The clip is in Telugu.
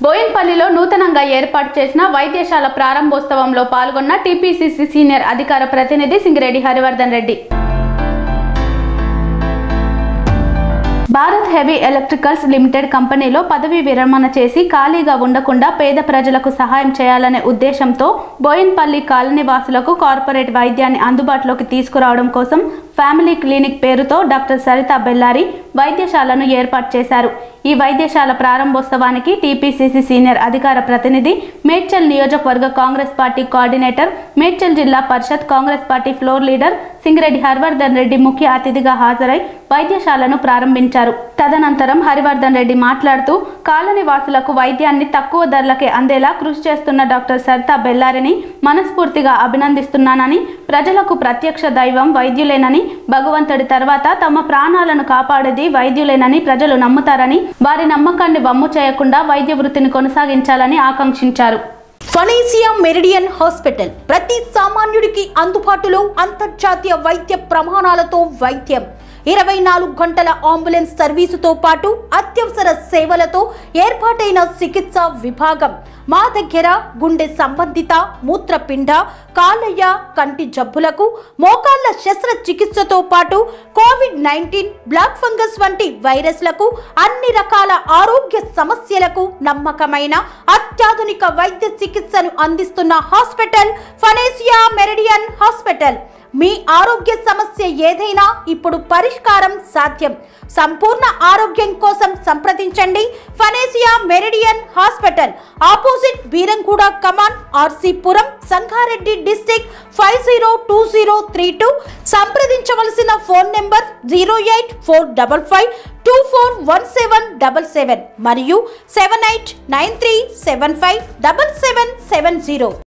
బోయిన్పల్లిలో నూతనంగా ఏర్పాటు చేసిన వైద్యశాల ప్రారంభోత్సవంలో పాల్గొన్న టీపీసీసీ సీనియర్ అధికార ప్రతినిధి Singireddy Harivardhan Reddy. Bharat heavy electricals limited కంపెనీలో పదవీ విరమణ చేసి ఖాళీగా ఉండకుండా పేద ప్రజలకు సహాయం చేయాలనే ఉద్దేశంతో బోయిన్పల్లి కాలనీ వాసులకు కార్పొరేట్ వైద్యాన్ని అందుబాటులోకి తీసుకురావడం కోసం ఫ్యామిలీ క్లినిక్ పేరుతో డాక్టర్ సరితా బెల్లారి వైద్యశాలను ఏర్పాటు చేశారు. ఈ వైద్యశాల ప్రారంభోత్సవానికి టీపీసీసీ సీనియర్ అధికార ప్రతినిధి, మేడ్చల్ నియోజకవర్గ కాంగ్రెస్ పార్టీ కోఆర్డినేటర్, మేడ్చల్ జిల్లా పరిషత్ Congress party floor leader Singireddy Harivardhan Reddy ముఖ్య అతిథిగా హాజరై వైద్యశాలను ప్రారంభించారు. తదనంతరం హరివర్ధన్ రెడ్డి మాట్లాడుతూ కాలనీ వాసులకు వైద్యాన్ని తక్కువ ధరలకే అందేలా కృషి చేస్తున్న డాక్టర్ సరితా బెల్లారిని మనస్ఫూర్తిగా అభినందిస్తున్నానని, ప్రజలకు ప్రత్యక్ష దైవం వైద్యులేనని, భగవంతుడి తర్వాత తమ ప్రాణాలను కాపాడేది వైద్యులేనని ప్రజలు నమ్ముతారని, వారి నమ్మకాన్ని వమ్ము చేయకుండా వైద్య వృత్తిని కొనసాగించాలని ఆకాంక్షించారు. ఫనేసియా మెరిడియన్ హాస్పిటల్ ప్రతి సామాన్యుడికి అందుబాటులో అంతర్జాతీయ వైద్య ప్రమాణాలతో వైద్యం, 24 గంటల అంబులెన్స్ సర్వీసుతో పాటు అత్యవసర సేవలతో ఏర్పాటైన చికిత్సా విభాగం. మా దగ్గర గుండె సంబంధిత, మూత్రపిండ, కాలేయ, కంటి జబ్బులకు, మోకాళ్ల శస్త్రచికిత్సతో పాటు కోవిడ్-19, బ్లాక్ ఫంగస్ వంటి వైరస్లకు, అన్ని రకాల ఆరోగ్య సమస్యలకు నమ్మకమైన అత్యాధునిక వైద్య చికిత్సను అందిస్తున్న హాస్పిటల్ ఫనేసియా మెరిడియన్ హాస్పిటల్. మీ ఆరోగ్య సమస్య ఏదైనా ఇప్పుడు పరిష్కారం సాధ్యం. సంపూర్ణ ఆరోగ్యం కోసం సంప్రదించండి Panacea Meridian hospital, opposite Beeramguda కమాన్, ఆర్సీపురం, సంగారెడ్డి డిస్ట్రిక్ట్ 502032. సంప్రదించవలసిన ఫోన్ నెంబర్ 08455241777 మరియు 7893757770.